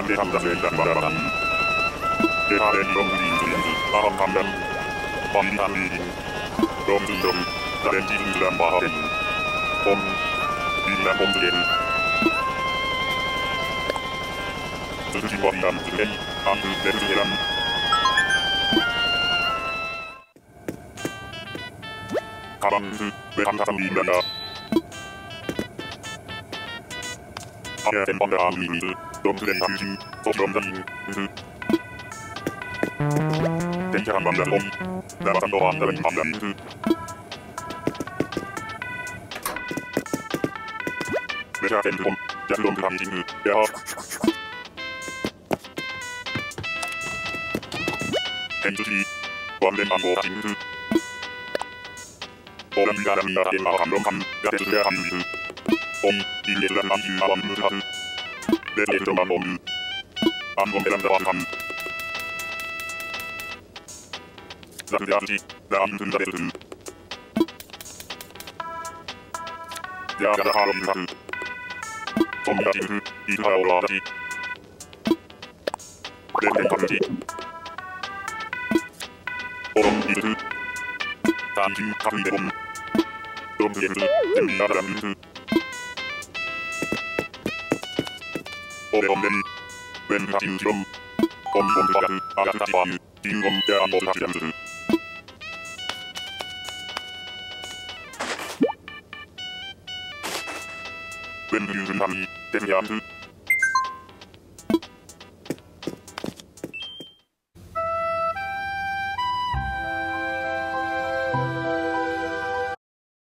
대상자수의 양반아바람 대하의 이동주인주인주 아함감량 완단리인 럼준점 자렌지인주란 바하인 봄 비난 봄주겐 주주진과 비난 주겐 암주 내주게란 가방수 외항사상 리인간다 하야된 번다한 리인주 럼주겐 당신 소시럼자인 대시한 밤자놈 나마상도 한다는 밤자인 외샤된 그봄 야수롬 그 함이신 야하 펜주시 완된 방고 하신 오란 비자장이나 하겐마 감롬함 야대주야 함유이스 옴 일예주란 암유 아완무스하스 내대주점만 옴유 암곰대란자완 함 자그야주시 나암유순자대주스 야가자 하롬유사스 솜야진스 이스하오라다시 렌렌감지 오롬 이스스 단심 카스이데봄 롬스예스 셈비야자람유스 오레옴레리 웬사진시롬 옴곰스바야스 아가스타시와유 진검 대안모스하시ям스 웬유준함이 셈야스